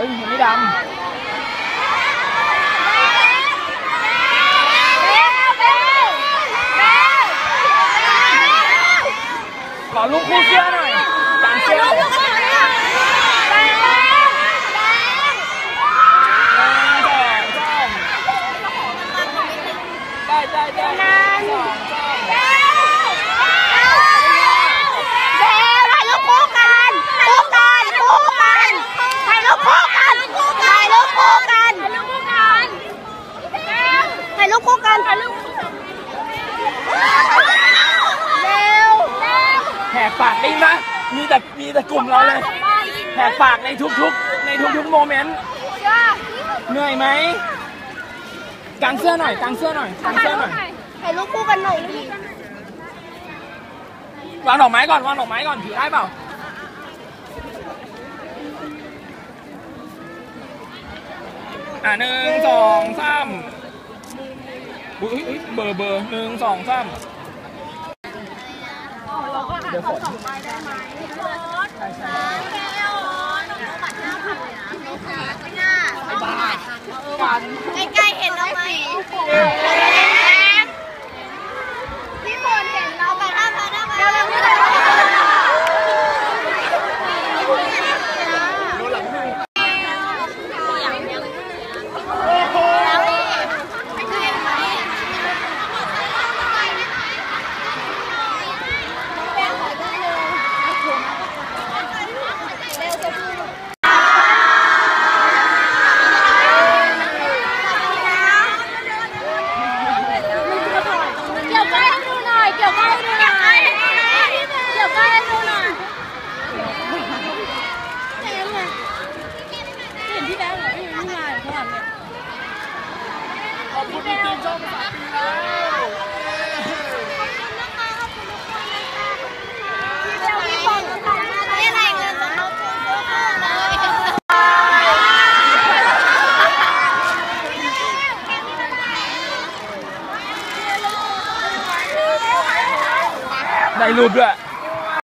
ยมันไม่ดำขอลูกคู่เสื้อหน่อยจานเสื้อแหกปากได้ไหมมีแต่กลุ่มเราเลยแหกปากในทุกโมเมนต์เหนื่อยไหมกางเสื้อหน่อยถ่ายรูปคู่กันหน่อยดีวางดอกไม้ก่อนถือได้เปล่า1 2 3อุ้ยเบอร์1 2 3เดี๋ยวฝนใกล้ๆเห็นเราไหมพี่ฝนเห็นเราแบบเร็วได้รูปด้วย